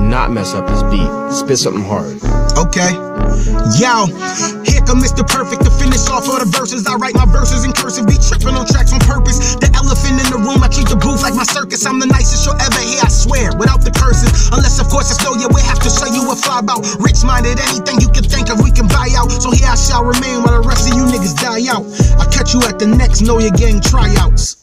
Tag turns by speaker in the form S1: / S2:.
S1: not mess up this beat. Spit something hard.
S2: Okay. Yo, here come Mr. Perfect to finish off all the verses. I write my verses in cursive, be tripping on tracks on purpose. The elephant in the room, I treat the booth like my circus. I'm the nicest you'll ever hear, I swear, without the curses. Unless, of course, it's no, yeah, we have to show you a fly about. Rich-minded, anything you can think of, we can buy out. So here I shall remain while the rest of you niggas die out. I'll catch you at the next Know Your Gang tryouts.